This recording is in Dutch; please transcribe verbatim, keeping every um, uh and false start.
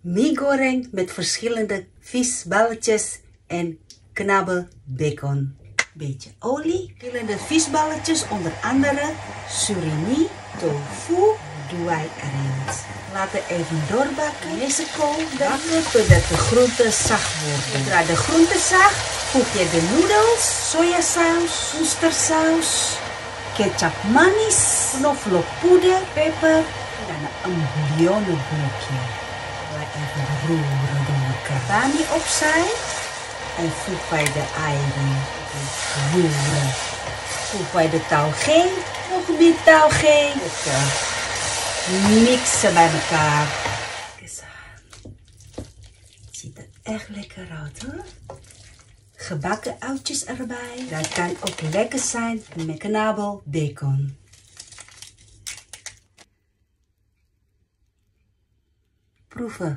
mie goreng met verschillende visballetjes en knabbelbacon. Beetje olie, verschillende visballetjes, onder andere surimi, tofu, doe wij erin. Laten even doorbakken. Deze kool bakken totdat de groenten zacht worden. Zodra de groenten zacht, voeg je de noedels, sojasaus, oestersaus, ketchup manis, knoflookpoeder, peper en een bouillonnenblokje. Laat even roeren door elkaar. Bami opzij en voeg bij de eieren. Roeren. Voeg bij de taugé, nog meer taugé. Mixen bij elkaar. Kijk eens aan. Het ziet er echt lekker uit hoor. Gebakken uitjes erbij. Dat kan ook lekker zijn met knabbelbacon. Proeven.